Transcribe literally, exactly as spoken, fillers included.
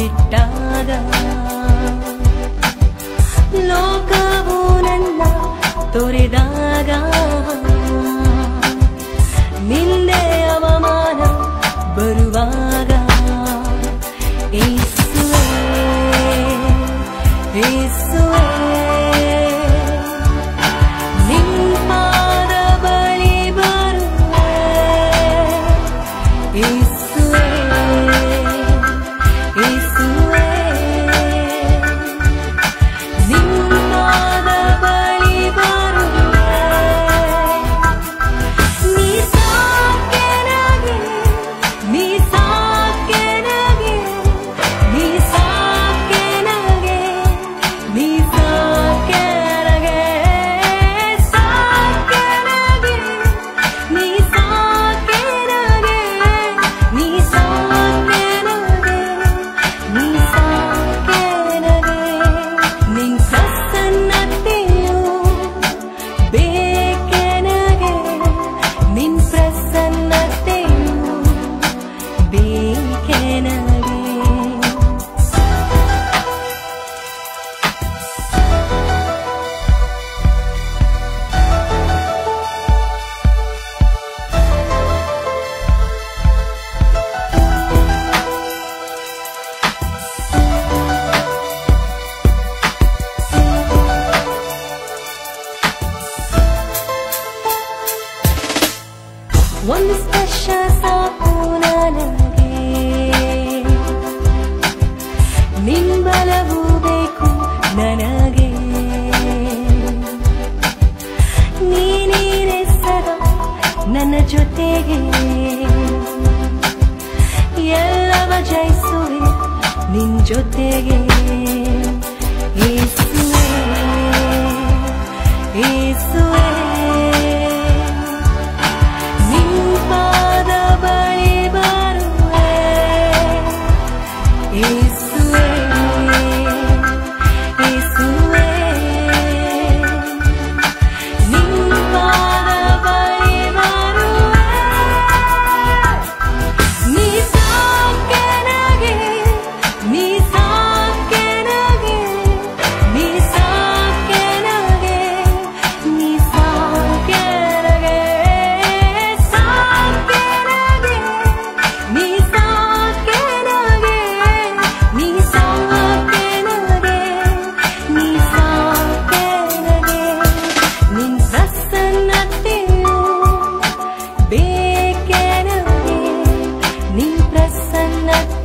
ಬಿಟ್ಟಾಗ ಲೋಕವು ನನ್ನ ತೊರೆದಾಗ ನಿಂದೆ ಅವಮಾನ ಬರುವಾಗ ಯೇಸುವೇ ಯೇಸುವೇ ನಿನ್ನ ಬಳಿ ಬರುವೆ ಯೇಸುವೇ ಯೇಸುವೇ ನಿನ್ನ ಬಳಿ ಬರುವೆ ನೀ ಸಾಕೆ ನನಗೆ ನೀ ಸಾಕೆ ನನಗೆ ನೀ ಸಾಕೆ ನನಗೆ ನೀ ಸಾಕೆ ನನಗೆ ಸಾಕೆ ನನಗೆ ನೀ ಸಾಕೆ ನನಗೆ ನೀ ಸಾಕೆ ನನಗೆ ನೀ ಸಾಕೆ ನನಗೆ ನಿನ್ ಪ್ರಸನ್ನತೆಯು ಬೇಕೆ ನನಗೆ ನಿನ್ ಪ್ರಸನ್ನತೆಯು ಬೇಕೆ ನನಗೆ ಒಂದು ಸ್ಪರ್ಶ ಸಾಕು ನನಗೆ ನಿನ್ ಬಲವು ಬೇಕು ನನಗೆ ನೀನೇ ಸದಾ ನನ್ನ ಜೊತೆಗೆ ಎಲ್ಲವ ಜಯಿಸುವೆ ನಿನ್ ಜೊತೆಗೆ ಯೇಸುವೇ ಯೇಸುವೇ ನಿನ್ನ ಬಳಿ ಬರುವೆ ಯೇಸುವೇ ಯೇಸುವೇ ನಿನ್ನ ಬಳಿ ಬರುವೆ ನೀ ಸಾಕೆ ನನಗೆ ನೀ ಸಾಕೆ ನನಗೆ ನೀ ಸಾಕೆ ನನಗೆ ನೀ ಸಾಕೆ ನನಗೆ ಸಾಕೆ ನನಗೆ ನೀ ಸಾಕೆ ನನಗೆ ನೀ ಸಾಕೆ ನನಗೆ ನೀ ಸಾಕೆ ನನಗೆ ನಿನ್ ಪ್ರಸನ್ನತೆಯು ಬೇಕೆ ನನಗೆ ನಿನ್ ಪ್ರಸನ್ನತೆ